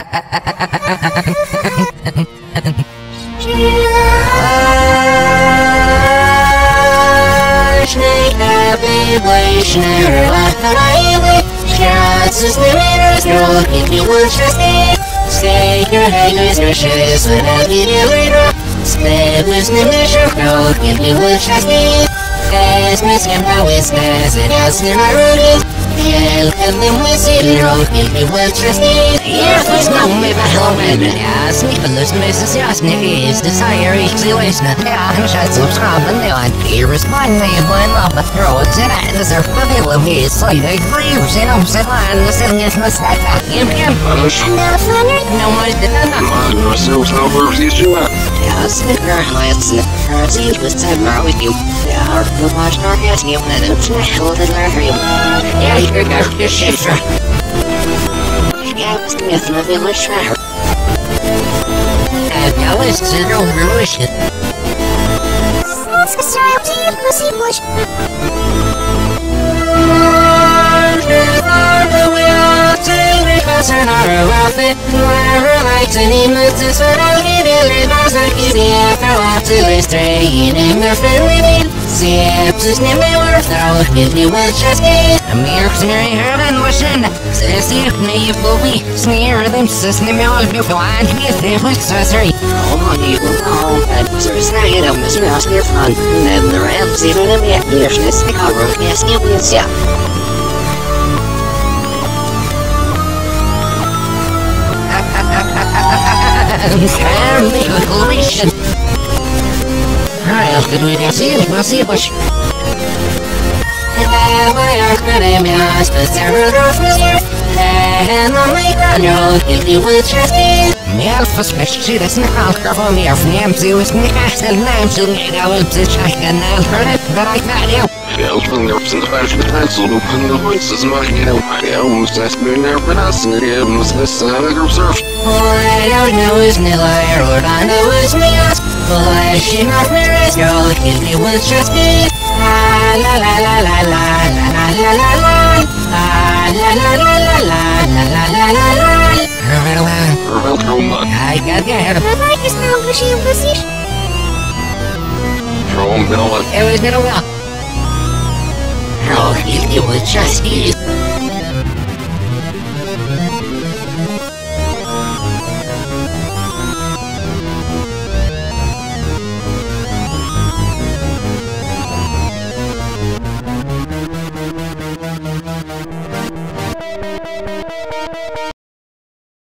Stay your head is your shoes when I get you in. Stay with me, measure, go, give you a chassis. As Miss Emma whispers, it has never rooted. Hell, come in with it, roll, give you a chassis. Here was no me battle when it has me, but lose Mrs. Yasnik is desire, easy waste, not I'm shut subscribe and they want to respond. They one love the throats and I deserve the middle of his side. I agree, and I'm set on the sitting as my stack. No more than enough. Ourselves now versus you. Yes, the girl has the currency with time with you. Yeah, our much more has you and it's natural to learn you. Yeah, you're going to shift. Yeah, it's Smith, my village tracker. And now it's zero ruination. Sorry, I'm seeing pussy bush. Turn our outfit, wherever lights and emotions, but I'll get it, it was like easy after all to be straying in their friendly meal. See, it's just never worth it, give me what just gave. I'm here, smearing her and wishing, says if me, booby, smear them, sis, me, all before I get there with sorcery. Hold on, you will know, and there's not yet a Mr. House near fun, and the ramps even a bit, there's this cover, yes, you will see. Family collision. I'll get with you, see it, we'll see bush. And I will get a mouse, but several of me here. And on my ground, you'll give you a chest. Mel for special, that's not all for me. If I'm to is me, I still am to make a will to check and I'll hurt it, but I got you. From the ups and the flash of the pencil, open the voices, my hell. I almost asked me never pronouncing it, it was this side of the surf. All I don't know is me liar, or I know is me ass. Well, I she not me rest, girl, give me what just be. La la la la la la la la la la la. La la la la la la la la la la. I got the head of I like this now, pushy and pussy. Throw him, Bill. It was gonna well. Oh, give me what just be.